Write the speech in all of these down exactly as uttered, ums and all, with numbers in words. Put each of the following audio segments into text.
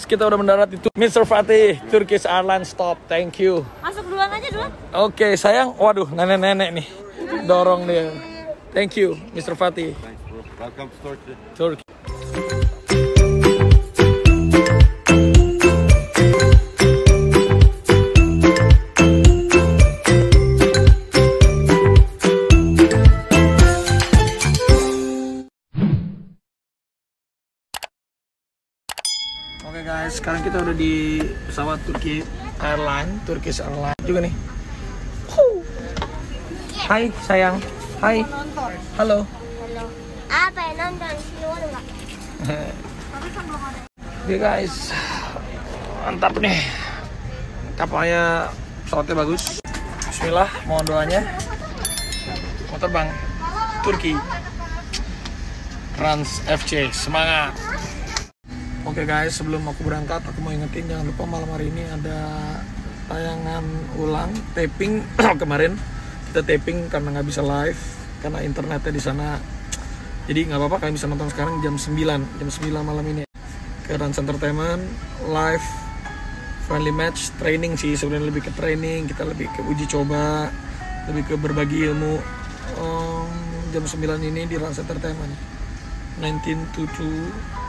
guys, kita udah mendarat di mister Fatih, Turkish Airlines stop. Thank you. Masuk duluan aja duluan. Oke, okay, sayang. Waduh, nenek-nenek nih. Dorong dia. Thank you, mister Fatih. Thanks, bro. Welcome to Turkey. Turkey. Oke guys, sekarang kita udah di pesawat Turkish Airlines, Turkish Airlines juga nih. Hai sayang, hai. Halo. Halo. Apa ya nonton? Luar enggak? Oke guys, mantap nih. Kapalnya, pesawatnya bagus. Bismillah, mohon doanya. Mau terbang Turki. Rans F C, semangat. Oke okay guys, sebelum aku berangkat, aku mau ingetin jangan lupa malam hari ini ada tayangan ulang taping kemarin kita taping karena nggak bisa live karena internetnya di sana. Jadi nggak apa-apa, kalian bisa nonton sekarang jam sembilan jam sembilan malam ini ke Rans Entertainment live friendly match training sih sebenarnya, lebih ke training, kita lebih ke uji coba, lebih ke berbagi ilmu. Um, jam sembilan ini di Rans Entertainment nineteen to two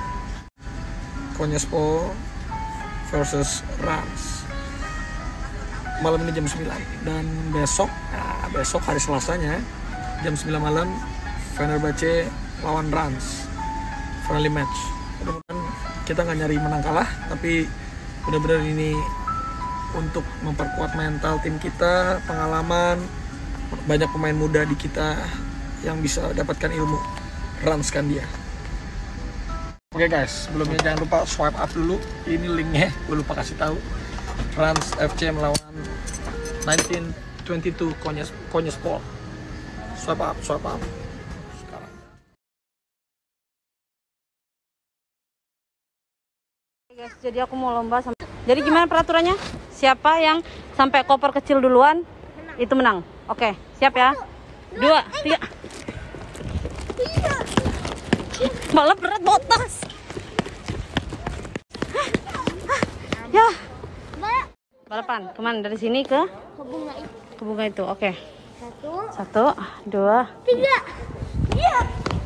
Konyaspor versus Rans malam ini jam sembilan, dan besok nah besok hari Selasanya jam sembilan malam Fenerbahce lawan Rans friendly match. Mudah-mudahan kita nggak nyari menang kalah, tapi benar-benar ini untuk memperkuat mental tim kita, pengalaman, banyak pemain muda di kita yang bisa dapatkan ilmu. Rans kan dia. Oke okay guys, sebelumnya jangan lupa swipe up dulu. Ini linknya, gue lupa kasih tahu. Rans F C melawan nineteen twenty-two Konyaspor. Swipe up, swipe up. Sekarang. Guys, jadi aku mau lomba sama. Jadi gimana peraturannya? Siapa yang sampai koper kecil duluan itu menang. Oke, siap ya? Dua, tiga. Malah berat botas. Ya. Balapan. Kemana? Dari sini ke? Ke bunga itu. Ke bunga itu. Oke. Satu. Satu, dua, tiga. Iya.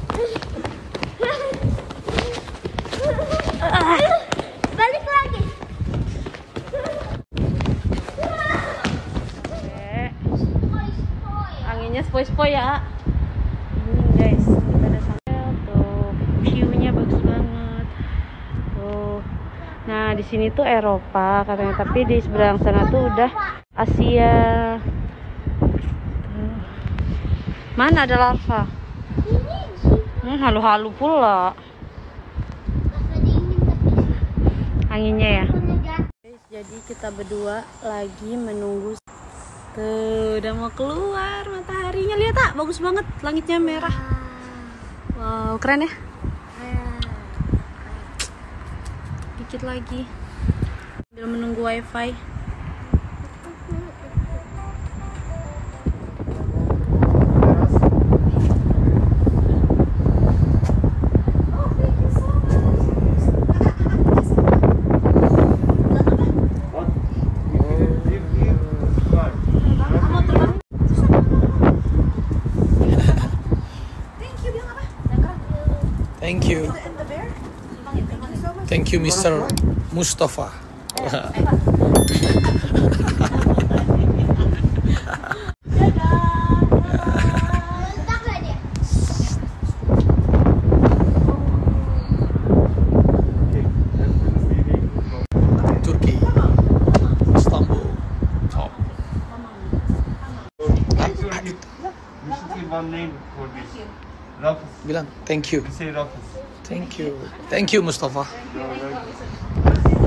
Balik lagi. Oke. Anginnya spoi-spoi ya. Ini guys. Nah, di sini tuh Eropa katanya, tapi di seberang sana tuh udah Asia. Tuh. Mana ada larva? Hmm, halu-halu pula. Anginnya ya. Jadi kita berdua lagi menunggu. Tuh, udah mau keluar mataharinya. Lihat tak, bagus banget. Langitnya merah. Wow, keren ya. Dikit lagi sambil menunggu wifi. Thank you. Thank you, mister Mustafa. Turki, Istanbul, top. You should give one name for this. Rafis. Bilang, thank you. Say Rafis. Thank you. Thank you, Mustafa. No, no.